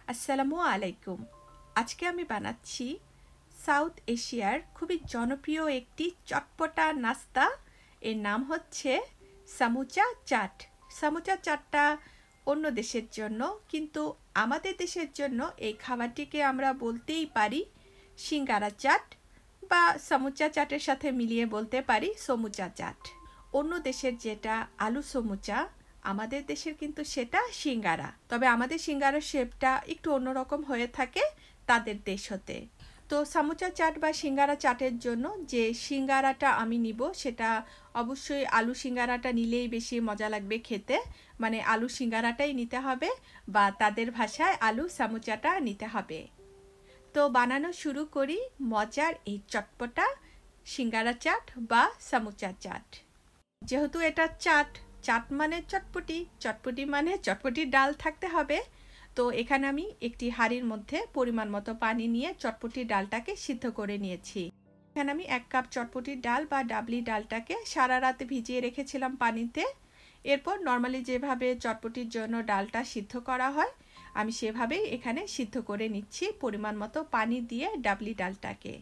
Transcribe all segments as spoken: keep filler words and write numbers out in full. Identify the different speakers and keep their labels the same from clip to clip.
Speaker 1: আসসালামু আলাইকুম। আজকে আমি বানাচ্ছি সাউথ এশিয়ার খুবই জনপ্রিয় একটি চটপটা নাস্তা। এর নাম হচ্ছে সামুচা চাট। সামুচা চাটটা অন্য দেশের জন্য, কিন্তু আমাদের দেশের জন্য এই খাবারটিকে আমরা বলতেই পারি সিঙ্গারা চাট, বা সামুচা চাটের সাথে মিলিয়ে বলতে পারি সমুচা চাট। অন্য দেশের যেটা আলু সমুচা, আমাদের দেশের কিন্তু সেটা সিঙ্গারা। তবে আমাদের সিঙ্গারার শেপটা একটু অন্যরকম হয়ে থাকে তাদের দেশ হতে। তো সামুচা চাট বা সিঙ্গারা চাটের জন্য যে সিঙ্গারাটা আমি নিব সেটা অবশ্যই আলু সিঙ্গারাটা নিলেই বেশি মজা লাগবে খেতে। মানে আলু সিঙ্গারাটাই নিতে হবে, বা তাদের ভাষায় আলু সামুচাটা নিতে হবে। তো বানানো শুরু করি মজার এই চটপটা সিঙ্গারা চাট বা সামুচা চাট। যেহেতু এটা চাট, চাট মানে চটপটি, চটপটি মানে চটপটির ডাল থাকতে হবে। তো এখানে আমি একটি হাঁড়ির মধ্যে পরিমাণ মতো পানি নিয়ে চটপটির ডালটাকে সিদ্ধ করে নিয়েছি। এখানে আমি এক কাপ চটপটির ডাল বা ডাবলি ডালটাকে সারা রাত ভিজিয়ে রেখেছিলাম পানিতে। এরপর নর্মালি যেভাবে চটপটির জন্য ডালটা সিদ্ধ করা হয়, আমি সেভাবেই এখানে সিদ্ধ করে নিচ্ছি পরিমাণ মতো পানি দিয়ে ডাবলি ডালটাকে।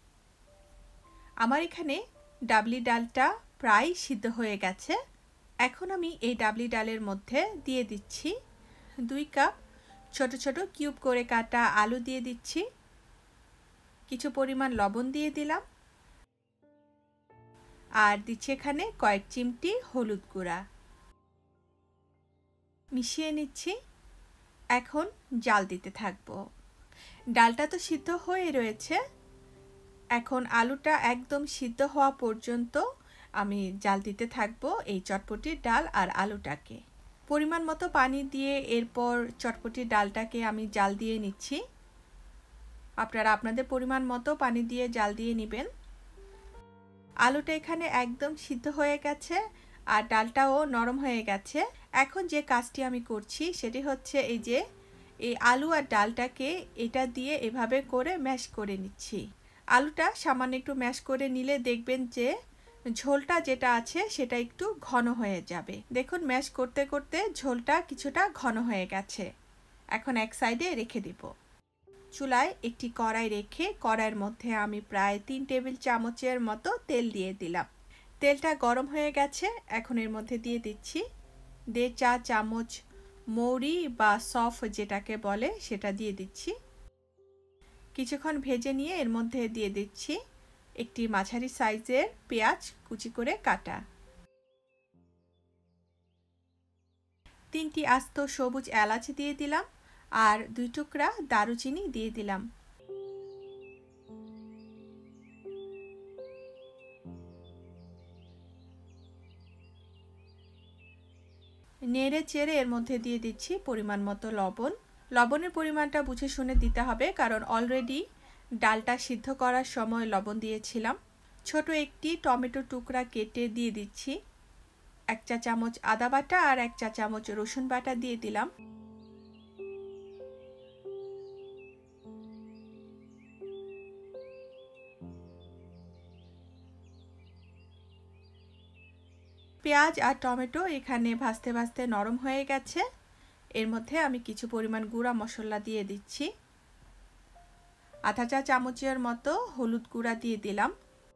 Speaker 1: আমার এখানে ডাবলি ডালটা প্রায় সিদ্ধ হয়ে গেছে। এখন আমি এই ডাবলি ডালের মধ্যে দিয়ে দিচ্ছি দুই কাপ ছোট ছোট কিউব করে কাটা আলু দিয়ে দিচ্ছি, কিছু পরিমাণ লবণ দিয়ে দিলাম, আর দিচ্ছি এখানে কয়েক চিমটি হলুদ গুঁড়া। মিশিয়ে নিচ্ছি। এখন জাল দিতে থাকবো। ডালটা তো সিদ্ধ হয়ে রয়েছে, এখন আলুটা একদম সিদ্ধ হওয়া পর্যন্ত আমি জাল দিতে থাকবো এই চটপটির ডাল আর আলুটাকে। পরিমাণ মতো পানি দিয়ে এরপর চটপটির ডালটাকে আমি জাল দিয়ে নিচ্ছি। আপনারা আপনাদের পরিমাণ মতো পানি দিয়ে জাল দিয়ে নেবেন। আলুটা এখানে একদম সিদ্ধ হয়ে গেছে আর ডালটাও নরম হয়ে গেছে। এখন যে কাজটি আমি করছি সেটি হচ্ছে এই যে এই আলু আর ডালটাকে এটা দিয়ে এভাবে করে ম্যাশ করে নিচ্ছি। আলুটা সামান্য একটু ম্যাশ করে নিলে দেখবেন যে ঝোলটা যেটা আছে সেটা একটু ঘন হয়ে যাবে। দেখুন ম্যাশ করতে করতে ঝোলটা কিছুটা ঘন হয়ে গেছে। এখন এক সাইডে রেখে দেব। চুলায় একটি কড়াই রেখে কড়াইয়ের মধ্যে আমি প্রায় তিন টেবিল চামচের মতো তেল দিয়ে দিলাম। তেলটা গরম হয়ে গেছে। এখন এর মধ্যে দিয়ে দিচ্ছি দেড় চা চামচ মৌরি বা সফ যেটাকে বলে সেটা দিয়ে দিচ্ছি। কিছুক্ষণ ভেজে নিয়ে এর মধ্যে দিয়ে দিচ্ছি একটি মাঝারি সাইজের পেঁয়াজ কুচি করে কাটা, তিনটি আস্ত সবুজ এলাচ দিয়ে দিলাম, আর দুই টুকরা দারুচিনি দিয়ে দিলাম। নেড়ে চেড়ে এর মধ্যে দিয়ে দিচ্ছি পরিমাণ মতো লবণ। লবণের পরিমাণটা বুঝে শুনে দিতে হবে, কারণ অলরেডি ডালটা সিদ্ধ করার সময় লবণ দিয়েছিলাম। ছোট একটি টমেটো টুকরা কেটে দিয়ে দিচ্ছি। এক চা চামচ আদা বাটা আর এক চা চামচ রসুন বাটা দিয়ে দিলাম। পেঁয়াজ আর টমেটো এখানে ভাজতে ভাজতে নরম হয়ে গেছে। এর মধ্যে আমি কিছু পরিমাণ গুঁড়া মশলা দিয়ে দিচ্ছি। আধা চা চামচের মতো হলুদ গুঁড়া দিয়ে দিলাম,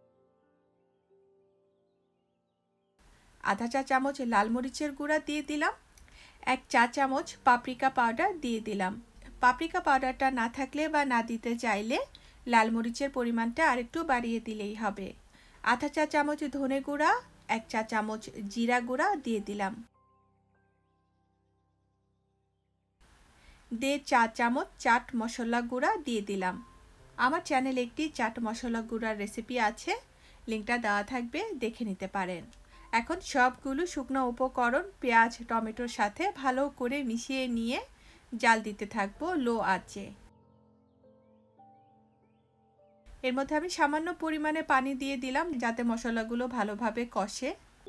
Speaker 1: আধা চা চামচ লাল মরিচের গুঁড়া দিয়ে দিলাম, এক চা চামচ পাপরিকা পাউডার দিয়ে দিলাম। পাপরিকা পাউডারটা না থাকলে বা না দিতে চাইলে লাল মরিচের পরিমাণটা আরেকটু বাড়িয়ে দিলেই হবে। আধা চা চামচ ধনে গুঁড়া, এক চা চামচ জিরা গুঁড়া দিয়ে দিলাম, দেড় চা চামচ চাট মশলা গুঁড়া দিয়ে দিলাম। আমার চ্যানেলে একটি চাট মশলা গুঁড়ার রেসিপি আছে, লিঙ্কটা দেওয়া থাকবে, দেখে নিতে পারেন। এখন সবগুলো শুকনো উপকরণ পেঁয়াজ টমেটোর সাথে ভালো করে মিশিয়ে নিয়ে জাল দিতে থাকবো লো আঁচে। এর মধ্যে আমি সামান্য পরিমাণে পানি দিয়ে দিলাম যাতে মশলাগুলো ভালোভাবে কষে।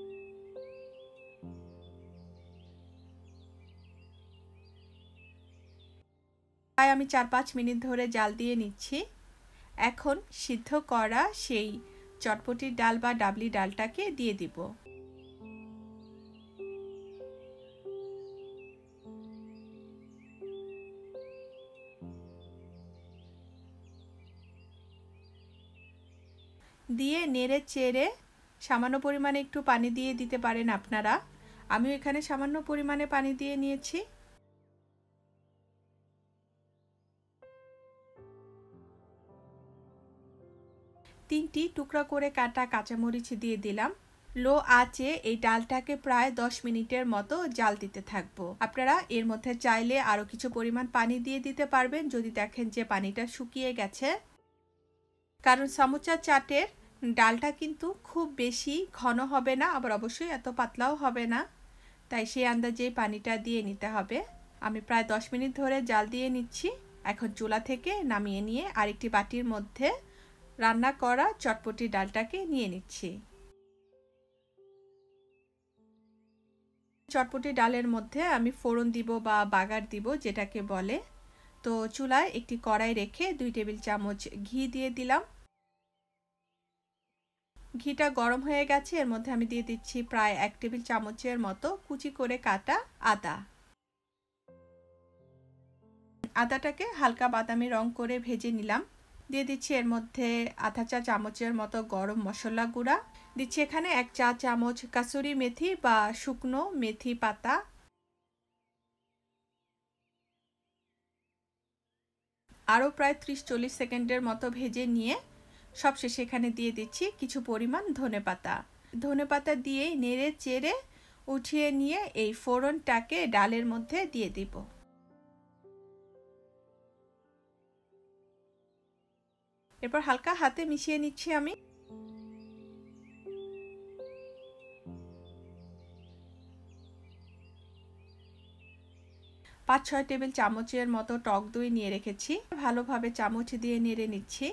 Speaker 1: তাই আমি চার পাঁচ মিনিট ধরে জাল দিয়ে নিচ্ছি। এখন সিদ্ধ করা সেই চটপটির ডাল বা ডাবলি ডালটাকে দিয়ে দিব। দিয়ে নেড়ে চেড়ে সামান্য পরিমাণে একটু পানি দিয়ে দিতে পারেন আপনারা। আমিও এখানে সামান্য পরিমাণে পানি দিয়ে নিয়েছি। তিনটি টুকরা করে কাটা কাঁচামরিচ দিয়ে দিলাম। লো আঁচে এই ডালটাকে প্রায় দশ মিনিটের মতো জাল দিতে থাকবো। আপনারা এর মধ্যে চাইলে আরও কিছু পরিমাণ পানি দিয়ে দিতে পারবেন যদি দেখেন যে পানিটা শুকিয়ে গেছে, কারণ সামোচা চাটের ডালটা কিন্তু খুব বেশি ঘন হবে না, আবার অবশ্যই এত পাতলাও হবে না, তাই সেই আন্দাজেই পানিটা দিয়ে নিতে হবে। আমি প্রায় দশ মিনিট ধরে জাল দিয়ে নিচ্ছি। এখন চুলা থেকে নামিয়ে নিয়ে আরেকটি বাটির মধ্যে রান্না করা চটপটি ডালটাকে নিয়ে নিচ্ছি। চটপটি ডালের মধ্যে আমি ফোড়ন দিব বা বাগার দিব যেটাকে বলে। তো চুলায় একটি কড়াই রেখে দুই টেবিল চামচ ঘি দিয়ে দিলাম। ঘিটা গরম হয়ে গেছে, এর মধ্যে আমি দিয়ে দিচ্ছি প্রায় এক টেবিল চামচের মতো কুচি করে কাটা আদা। আদাটাকে হালকা বাদামি রং করে ভেজে নিলাম। দিয়ে দিচ্ছি এর মধ্যে আধা চা চামচের মতো গরম মশলা গুঁড়া, দিচ্ছি এখানে এক চা চামচ কাসুরি মেথি বা শুকনো মেথি পাতা, আরও প্রায় ত্রিশ চল্লিশ সেকেন্ডের মতো ভেজে নিয়ে সবশেষে এখানে দিয়ে দিচ্ছি কিছু পরিমাণ ধনেপাতা। ধনেপাতা দিয়ে নেড়ে চেড়ে উঠিয়ে নিয়ে এই ফোড়নটাকে ডালের মধ্যে দিয়ে দিব। এরপর হালকা হাতে মিশিয়ে নিচ্ছি আমি। পাঁচ ছয় টেবিল চামচের মতো টক দই নিয়ে রেখেছি, ভালোভাবে চামচ দিয়ে নেড়ে নিচ্ছি।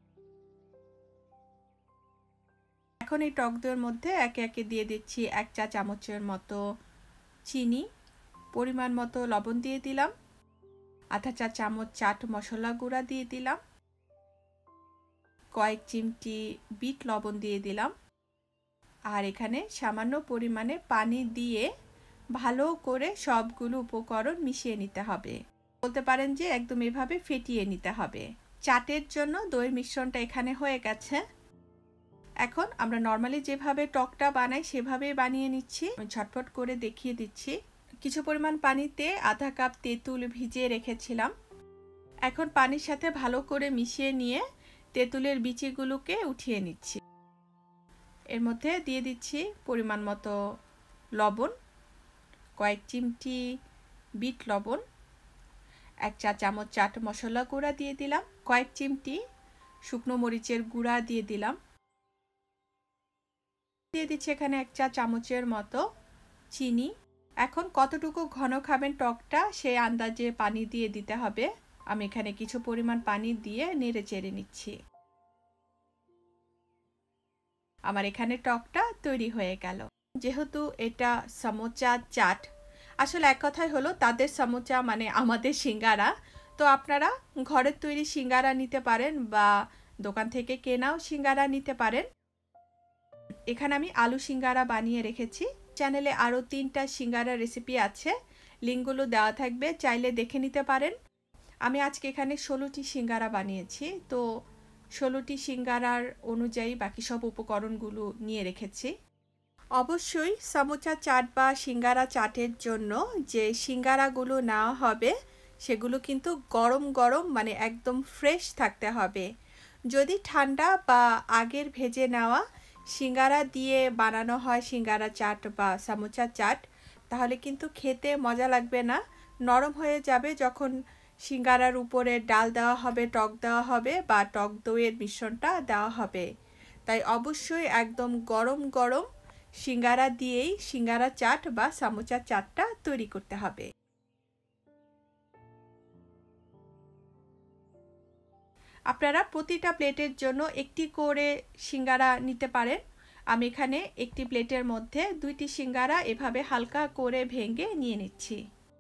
Speaker 1: এখন এই টক দইয়ের মধ্যে একে একে দিয়ে দিচ্ছি এক চা চামচের মতো চিনি, পরিমাণ মতো লবণ দিয়ে দিলাম, আধা চা চামচ চাট মশলা গুঁড়া দিয়ে দিলাম, কয়েক চিমটি বিট লবণ দিয়ে দিলাম, আর এখানে সামান্য পরিমাণে পানি দিয়ে ভালো করে সবগুলো উপকরণ মিশিয়ে নিতে হবে। বলতে পারেন যে একদম এভাবে ফেটিয়ে নিতে হবে। চাটের জন্য দইয়ের মিশ্রণটা এখানে হয়ে গেছে। এখন আমরা নর্মালি যেভাবে টকটা বানাই সেভাবেই বানিয়ে নিচ্ছি। আমি ঝটপট করে দেখিয়ে দিচ্ছি। কিছু পরিমাণ পানিতে আধা কাপ তেঁতুল ভিজিয়ে রেখেছিলাম। এখন পানির সাথে ভালো করে মিশিয়ে নিয়ে তেঁতুলের বিচিগুলোকে উঠিয়ে নিচ্ছি। এর মধ্যে দিয়ে দিচ্ছি পরিমাণ মতো লবণ, কয়েক চিমটি বিট লবণ, এক চা চামচ চাট মশলা গুঁড়া দিয়ে দিলাম, কয়েক চিমটি শুকনো মরিচের গুঁড়া দিয়ে দিলাম, দিয়ে দিচ্ছি এখানে এক চা চামচের মতো চিনি। এখন কতটুকু ঘন খাবেন টকটা সেই আন্দাজে পানি দিয়ে দিতে হবে। আমি এখানে কিছু পরিমাণ পানি দিয়ে নেড়ে চেড়ে নিচ্ছি। আমার এখানে টকটা তৈরি হয়ে গেল। যেহেতু এটা সামোচা চাট, আসলে এক কথাই হলো তাদের সামোচা মানে আমাদের সিঙ্গারা। তো আপনারা ঘরের তৈরি সিঙ্গারা নিতে পারেন বা দোকান থেকে কেনাও সিঙ্গারা নিতে পারেন। এখানে আমি আলু সিঙ্গারা বানিয়ে রেখেছি। চ্যানেলে আরও তিনটা সিঙ্গারা রেসিপি আছে, লিঙ্কগুলো দেওয়া থাকবে, চাইলে দেখে নিতে পারেন। আমি আজকে এখানে ষোলোটি সিঙ্গারা বানিয়েছি, তো ষোলোটি সিঙ্গারার অনুযায়ী বাকি সব উপকরণগুলো নিয়ে রেখেছি। অবশ্যই সামোচা চাট বা সিঙ্গারা চাটের জন্য যে সিঙ্গারাগুলো নেওয়া হবে সেগুলো কিন্তু গরম গরম মানে একদম ফ্রেশ থাকতে হবে। যদি ঠান্ডা বা আগের ভেজে নেওয়া সিঙ্গারা দিয়ে বানানো হয় সিঙ্গারা চাট বা সামোচা চাট, তাহলে কিন্তু খেতে মজা লাগবে না, নরম হয়ে যাবে যখন সিঙ্গারার উপরে ডাল দেওয়া হবে, টক দেওয়া হবে বা টক দইয়ের মিশ্রণটা দেওয়া হবে। তাই অবশ্যই একদম গরম গরম সিঙ্গারা দিয়েই সিঙ্গারা চাট বা সামোচা চাটটা তৈরি করতে হবে। আপনারা প্রতিটা প্লেটের জন্য একটি করে সিঙ্গারা নিতে পারেন। আমি এখানে একটি প্লেটের মধ্যে দুইটি সিঙ্গারা এভাবে হালকা করে ভেঙে নিয়ে নিচ্ছি।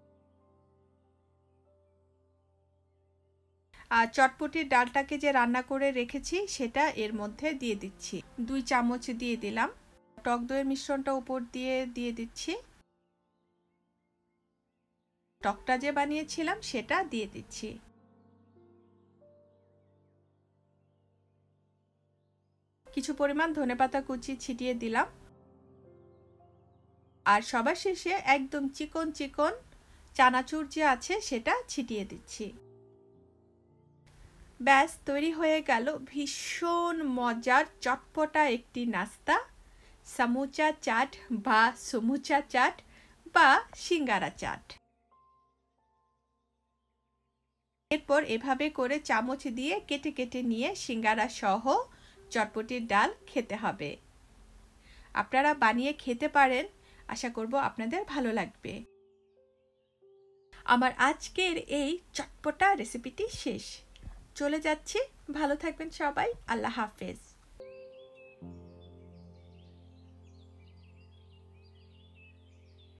Speaker 1: আর চটপটির ডালটাকে যে রান্না করে রেখেছি সেটা এর মধ্যে দিয়ে দিচ্ছি। দুই চামচ দিয়ে দিলাম। টক দইয়ের মিশ্রণটা উপর দিয়ে দিয়ে দিচ্ছি। টকটা যে বানিয়েছিলাম সেটা দিয়ে দিচ্ছি। কিছু পরিমাণ ধনেপাতা কুচি ছিটিয়ে দিলাম, আর সবার শেষে একদম চিকন চিকন চানাচুর যে আছে সেটা ছিটিয়ে দিচ্ছি। ব্যাস তৈরি হয়ে গেল ভীষণ মজার চটপটা একটি নাস্তা, সামোচা চাট বা সমুচা চাট বা সিঙ্গারা চাট। এরপর এভাবে করে চামচ দিয়ে কেটে কেটে নিয়ে সিঙ্গারা সহ চটপটির ডাল খেতে হবে। আপনারা বানিয়ে খেতে পারেন, আশা করব আপনাদের ভালো লাগবে। আমার আজকের এই চটপটা রেসিপিটি শেষ, চলে যাচ্ছি। ভালো থাকবেন সবাই, আল্লাহ হাফেজ।